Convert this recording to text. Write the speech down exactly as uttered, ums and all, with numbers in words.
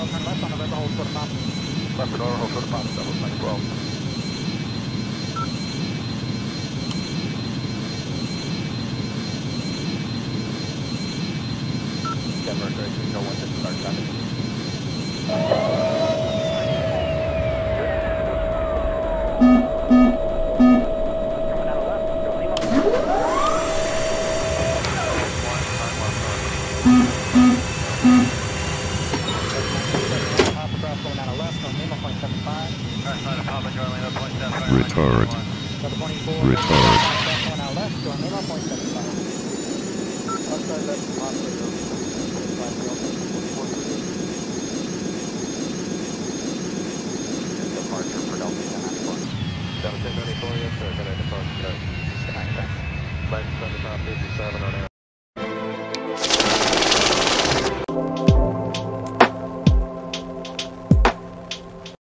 turn left on November, hold for the top. Left for door, hold for the top, double nine twelve. Denver, thirty-three, go one, just start traffic. Retard. Retard. Departure for Delta ten seventeen twenty-four, yes sir, gonna depart. Flight seventy-five fifty-seven on air.